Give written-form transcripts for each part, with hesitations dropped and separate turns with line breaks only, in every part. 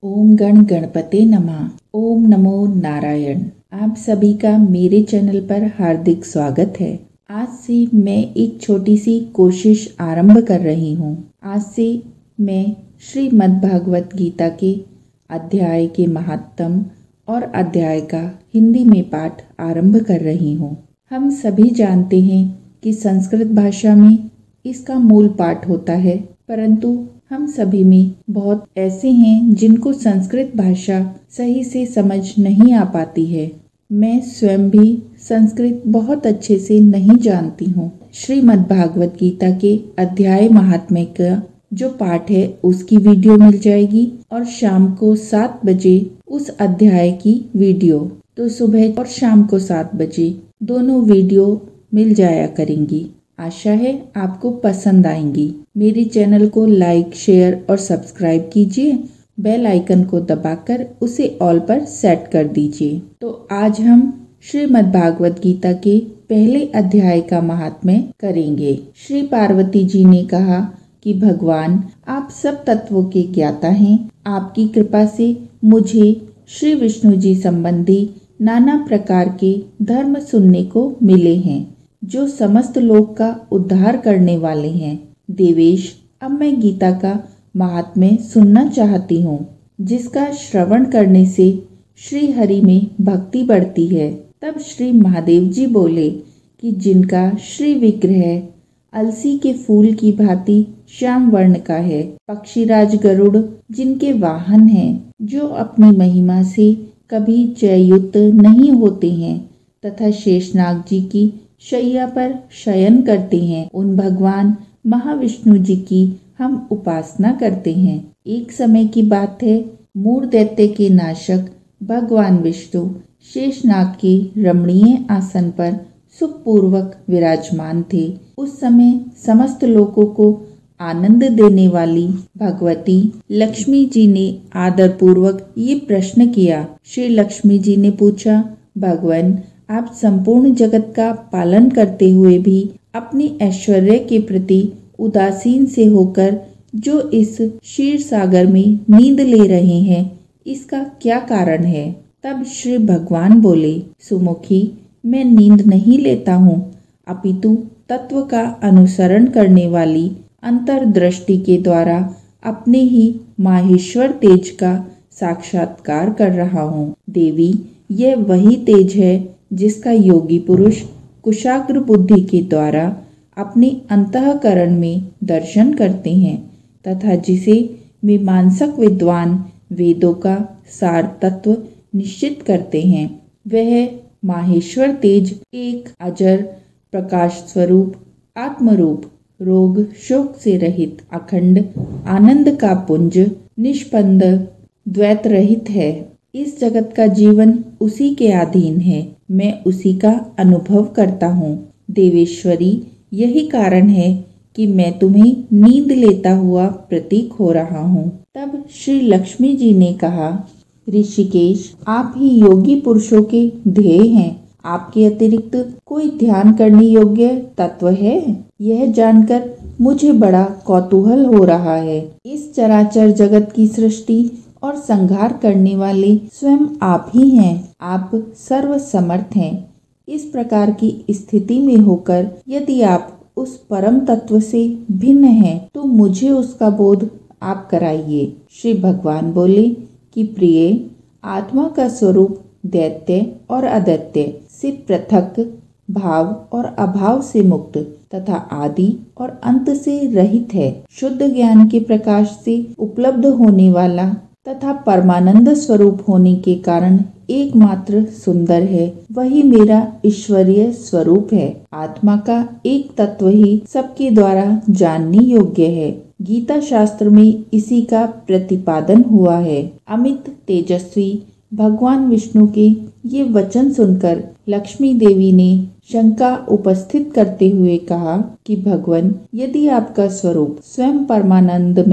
ओम गण गणपते नमः। ओम नमो नारायण। आप सभी का मेरे चैनल पर हार्दिक स्वागत है। आज से मैं एक छोटी सी कोशिश आरंभ कर रही हूँ। आज से मैं श्रीमद् भागवत गीता के अध्याय के महात्म और अध्याय का हिंदी में पाठ आरंभ कर रही हूँ। हम सभी जानते हैं कि संस्कृत भाषा में इसका मूल पाठ होता है, परंतु हम सभी में बहुत ऐसे हैं जिनको संस्कृत भाषा सही से समझ नहीं आ पाती है। मैं स्वयं भी संस्कृत बहुत अच्छे से नहीं जानती हूँ। श्रीमद् भागवत गीता के अध्याय महात्म्य का जो पाठ है उसकी वीडियो मिल जाएगी और शाम को 7 बजे उस अध्याय की वीडियो। तो सुबह और शाम को 7 बजे दोनों वीडियो मिल जाया करेंगी। आशा है आपको पसंद आएंगी। मेरे चैनल को लाइक, शेयर और सब्सक्राइब कीजिए। बेल आइकन को दबाकर उसे ऑल पर सेट कर दीजिए। तो आज हम श्रीमद् भागवत गीता के पहले अध्याय का महात्म्य करेंगे। श्री पार्वती जी ने कहा कि भगवान, आप सब तत्वों के ज्ञाता हैं। आपकी कृपा से मुझे श्री विष्णु जी संबंधी नाना प्रकार के धर्म सुनने को मिले हैं, जो समस्त लोक का उद्धार करने वाले हैं। देवेश, अब मैं गीता का महात्म्य सुनना चाहती हूँ, जिसका श्रवण करने से श्री हरि में भक्ति बढ़ती है। तब श्री महादेव जी बोले कि जिनका श्री विग्रह अलसी के फूल की भांति श्याम वर्ण का है, पक्षीराज गरुड़ जिनके वाहन हैं, जो अपनी महिमा से कभी जययुक्त नहीं होते हैं तथा शेषनाग जी की शैया पर शयन करते हैं, उन भगवान महाविष्णु जी की हम उपासना करते हैं। एक समय की बात है, मूढ़ दैत्य के नाशक भगवान विष्णु शेषनाग के रमणीय आसन पर सुखपूर्वक विराजमान थे। उस समय समस्त लोगों को आनंद देने वाली भगवती लक्ष्मी जी ने आदर पूर्वक ये प्रश्न किया। श्री लक्ष्मी जी ने पूछा, भगवान, आप संपूर्ण जगत का पालन करते हुए भी अपने ऐश्वर्य के प्रति उदासीन से होकर जो इस क्षीर सागर में नींद ले रहे हैं, इसका क्या कारण है? तब श्री भगवान बोले, सुमुखी, मैं नींद नहीं लेता हूँ, अपितु तत्व का अनुसरण करने वाली अंतर्दृष्टि के द्वारा अपने ही माहेश्वर तेज का साक्षात्कार कर रहा हूँ। देवी, यह वही तेज है जिसका योगी पुरुष कुशाग्र बुद्धि के द्वारा अपने अंतःकरण में दर्शन करते हैं तथा जिसे मीमांसक विद्वान वेदों का सार तत्व निश्चित करते हैं। वह माहेश्वर तेज एक अजर प्रकाश स्वरूप आत्मरूप, रोग शोक से रहित, अखंड आनंद का पुंज, निष्पंद द्वैत रहित है। इस जगत का जीवन उसी के अधीन है, मैं उसी का अनुभव करता हूँ। देवेश्वरी, यही कारण है कि मैं तुम्हें नींद लेता हुआ प्रतीक हो रहा हूँ। तब श्री लक्ष्मी जी ने कहा, ऋषिकेश, आप ही योगी पुरुषों के ध्येय हैं। आपके अतिरिक्त कोई ध्यान करने योग्य तत्व है? यह जानकर मुझे बड़ा कौतूहल हो रहा है। इस चराचर जगत की सृष्टि और संहार करने वाले स्वयं आप ही हैं। आप सर्व समर्थ हैं। इस प्रकार की स्थिति में होकर यदि आप उस परम तत्व से भिन्न हैं, तो मुझे उसका बोध आप कराइए। श्री भगवान बोले कि प्रिय, आत्मा का स्वरूप दैत्य और अदैत्य से पृथक, भाव और अभाव से मुक्त तथा आदि और अंत से रहित है। शुद्ध ज्ञान के प्रकाश से उपलब्ध होने वाला तथा परमानंद स्वरूप होने के कारण एकमात्र सुंदर है। वही मेरा ईश्वरीय स्वरूप है। आत्मा का एक तत्व ही सबके द्वारा जानने योग्य है। गीता शास्त्र में इसी का प्रतिपादन हुआ है। अमित तेजस्वी भगवान विष्णु के ये वचन सुनकर लक्ष्मी देवी ने शंका उपस्थित करते हुए कहा कि भगवान, यदि आपका स्वरूप स्वयं परमानंदमय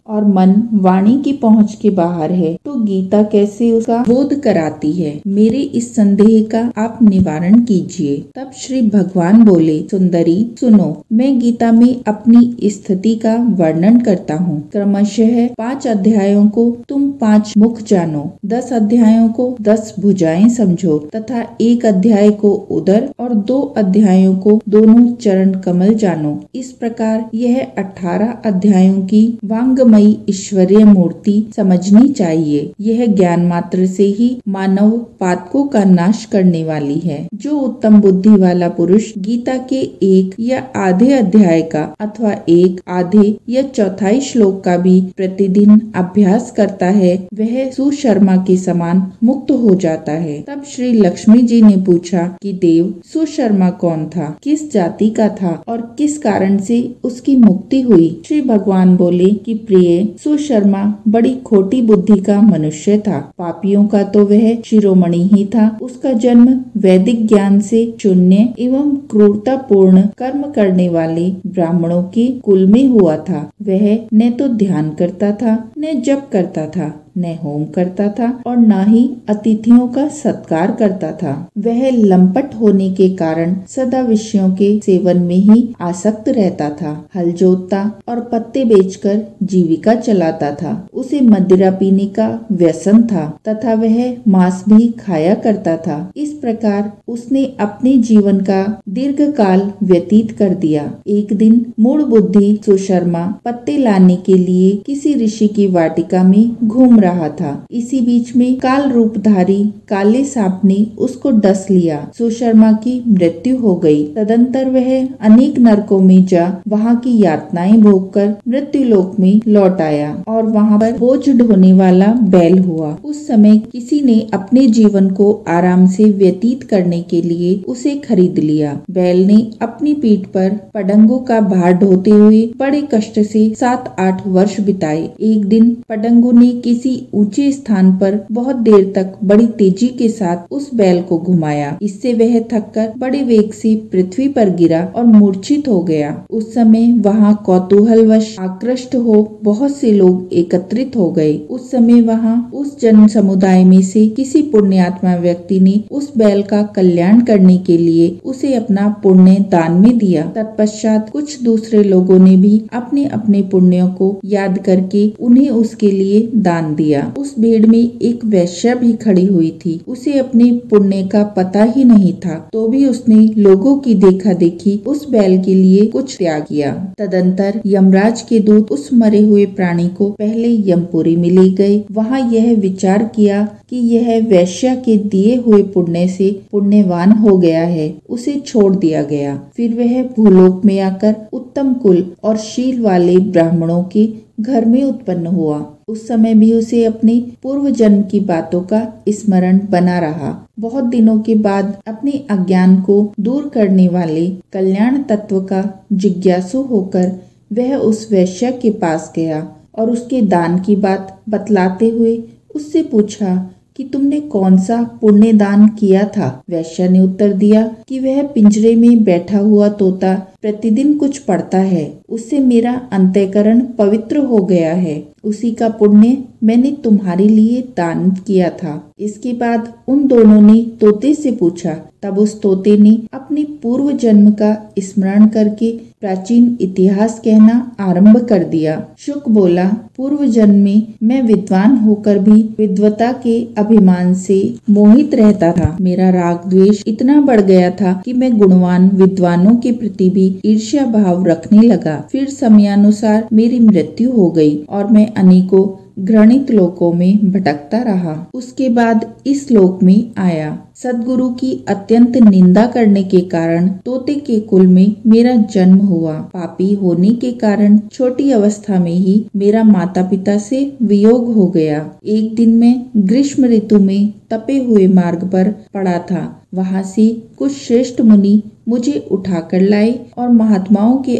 और मन वाणी की पहुंच के बाहर है, तो गीता कैसे उसका बोध कराती है? मेरे इस संदेह का आप निवारण कीजिए। तब श्री भगवान बोले, सुंदरी सुनो, मैं गीता में अपनी स्थिति का वर्णन करता हूँ। क्रमशः 5 अध्यायों को तुम 5 मुख जानो, 10 अध्यायों को 10 भुजाएं समझो तथा 1 अध्याय को उदर और 2 अध्यायों को दोनों चरण कमल जानो। इस प्रकार यह 18 अध्यायों की वांगमयी ईश्वरीय मूर्ति समझनी चाहिए। यह ज्ञान मात्र से ही मानव पातकों का नाश करने वाली है। जो उत्तम बुद्धि वाला पुरुष गीता के 1 या आधे अध्याय का अथवा 1 आधे या चौथाई श्लोक का भी प्रतिदिन अभ्यास करता है, वह सुशर्मा के समान मुक्त हो जाता है। तब श्री लक्ष्मी जी ने पूछा कि देव, सुशर्मा कौन था, किस जाति का था और किस कारण से उसकी मुक्ति हुई? श्री भगवान बोले कि प्रिय, सुशर्मा बड़ी खोटी बुद्धि का मनुष्य था। पापियों का तो वह शिरोमणि ही था। उसका जन्म वैदिक ज्ञान से शून्य एवं क्रूरता पूर्ण कर्म करने वाले ब्राह्मणों के कुल में हुआ था। वह न तो ध्यान करता था, न जप करता था, न होम करता था और न ही अतिथियों का सत्कार करता था। वह लंपट होने के कारण सदा विषयों के सेवन में ही आसक्त रहता था। हल जोतता और पत्ते बेचकर जीविका चलाता था। उसे मदिरा पीने का व्यसन था तथा वह मांस भी खाया करता था। इस प्रकार उसने अपने जीवन का दीर्घ काल व्यतीत कर दिया। एक दिन मूढ़ बुद्धि सुशर्मा पत्ते लाने के लिए किसी ऋषि की वाटिका में घूम रहा था। इसी बीच में काल रूपधारी काले सांप ने उसको डस लिया। सुशर्मा की मृत्यु हो गई। तदंतर वह अनेक नरकों में जा वहाँ की यातनाएं भोगकर मृत्यु लोक में लौट आया और वहाँ पर बोझ ढोने वाला बैल हुआ। उस समय किसी ने अपने जीवन को आराम से व्यतीत करने के लिए उसे खरीद लिया। बैल ने अपनी पीठ पर पडंगों का भार ढोते हुए बड़े कष्ट से 7-8 वर्ष बिताए। एक दिन पडंगों ने किसी ऊंचे स्थान पर बहुत देर तक बड़ी तेजी के साथ उस बैल को घुमाया। इससे वह थककर बड़े वेग से पृथ्वी पर गिरा और मूर्छित हो गया। उस समय वहाँ कौतूहलवश आकृष्ट हो बहुत से लोग एकत्रित हो गए। उस समय वहाँ उस जन समुदाय में से किसी पुण्यात्मा व्यक्ति ने उस बैल का कल्याण करने के लिए उसे अपना पुण्य दान में दिया। तत्पश्चात कुछ दूसरे लोगों ने भी अपने अपने पुण्यों को याद करके उन्हें उसके लिए दान दिया। उस भीड़ में एक वैश्या भी खड़ी हुई थी। उसे अपने पुण्य का पता ही नहीं था, तो भी उसने लोगों की देखा देखी उस बैल के लिए कुछ त्याग किया। तदंतर यमराज के दूत उस मरे हुए प्राणी को पहले यमपुरी में ले गए। वहाँ यह विचार किया कि यह वैश्या के दिए हुए पुण्य से पुण्यवान हो गया है, उसे छोड़ दिया गया। फिर वह भूलोक में आकर उत्तम कुल और शील वाले ब्राह्मणों के घर में उत्पन्न हुआ। उस समय भी उसे अपने पूर्व जन्म की बातों का स्मरण बना रहा। बहुत दिनों के बाद अपने अज्ञान को दूर करने वाले कल्याण तत्व का जिज्ञासु होकर वह उस वैश्या के पास गया और उसके दान की बात बतलाते हुए उससे पूछा कि तुमने कौन सा पुण्य दान किया था? वैश्या ने उत्तर दिया कि वह पिंजरे में बैठा हुआ तोता प्रतिदिन कुछ पढ़ता है, उससे मेरा अंतःकरण पवित्र हो गया है। उसी का पुण्य मैंने तुम्हारे लिए दान किया था। इसके बाद उन दोनों ने तोते से पूछा। तब उस तोते ने अपने पूर्व जन्म का स्मरण करके प्राचीन इतिहास कहना आरंभ कर दिया। शुक बोला, पूर्व जन्म में मैं विद्वान होकर भी विद्वता के अभिमान से मोहित रहता था। मेरा राग द्वेष इतना बढ़ गया था कि मैं गुणवान विद्वानों के प्रति भी ईर्ष्या भाव रखने लगा। फिर समयानुसार मेरी मृत्यु हो गई और मैं अनेकों घृणित लोकों में भटकता रहा। उसके बाद इस लोक में आया। सद्गुरु की अत्यंत निंदा करने के कारण तोते के कुल में मेरा जन्म हुआ। पापी होने के कारण छोटी अवस्था में ही मेरा माता पिता से वियोग हो गया। एक दिन मैं ग्रीष्म ऋतु में तपे हुए मार्ग पर पड़ा था। वहाँ से कुछ श्रेष्ठ मुनि मुझे उठाकर लाए और महात्माओं के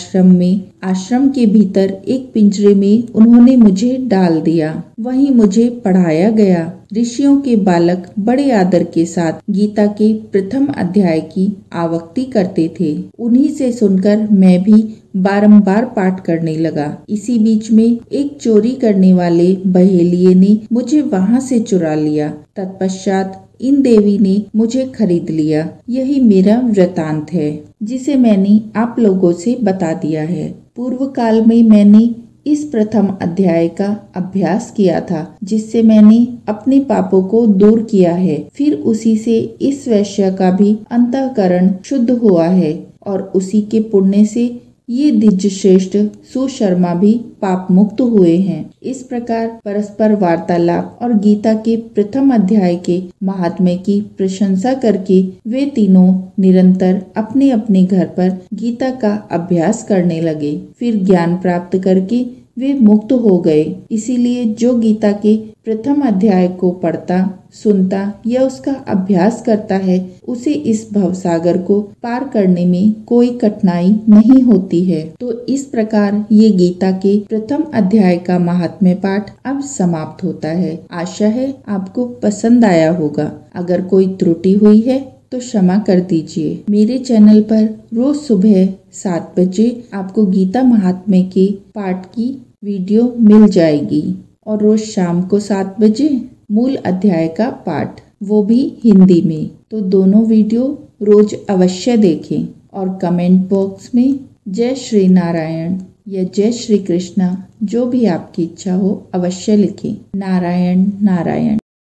आश्रम के भीतर एक पिंजरे में उन्होंने मुझे डाल दिया। वहीं मुझे पढ़ाया गया। ऋषियों के बालक बड़े आदर के साथ गीता के प्रथम अध्याय की आवक्ति करते थे। उन्हीं से सुनकर मैं भी बारंबार पाठ करने लगा। इसी बीच में एक चोरी करने वाले बहेलिये ने मुझे वहाँ से चुरा लिया। तत्पश्चात इन देवी ने मुझे खरीद लिया। यही मेरा वृतांत है, जिसे मैंने आप लोगों से बता दिया है। पूर्व काल में मैंने इस प्रथम अध्याय का अभ्यास किया था, जिससे मैंने अपने पापों को दूर किया है। फिर उसी से इस वैश्य का भी अंतःकरण शुद्ध हुआ है और उसी के पुण्य से ये द्विज श्रेष्ठ सुशर्मा भी पाप मुक्त हुए हैं। इस प्रकार परस्पर वार्तालाप और गीता के प्रथम अध्याय के महात्म्य की प्रशंसा करके वे तीनों निरंतर अपने अपने घर पर गीता का अभ्यास करने लगे। फिर ज्ञान प्राप्त करके वे मुक्त हो गए। इसीलिए जो गीता के प्रथम अध्याय को पढ़ता, सुनता या उसका अभ्यास करता है, उसे इस भवसागर को पार करने में कोई कठिनाई नहीं होती है। तो इस प्रकार ये गीता के प्रथम अध्याय का महात्म्य पाठ अब समाप्त होता है। आशा है आपको पसंद आया होगा। अगर कोई त्रुटि हुई है तो क्षमा कर दीजिए। मेरे चैनल पर रोज सुबह 7 बजे आपको गीता महात्म्य के पाठ की वीडियो मिल जाएगी और रोज शाम को 7 बजे मूल अध्याय का पाठ, वो भी हिंदी में। तो दोनों वीडियो रोज अवश्य देखें और कमेंट बॉक्स में जय श्री नारायण या जय श्री कृष्णा, जो भी आपकी इच्छा हो, अवश्य लिखें। नारायण नारायण।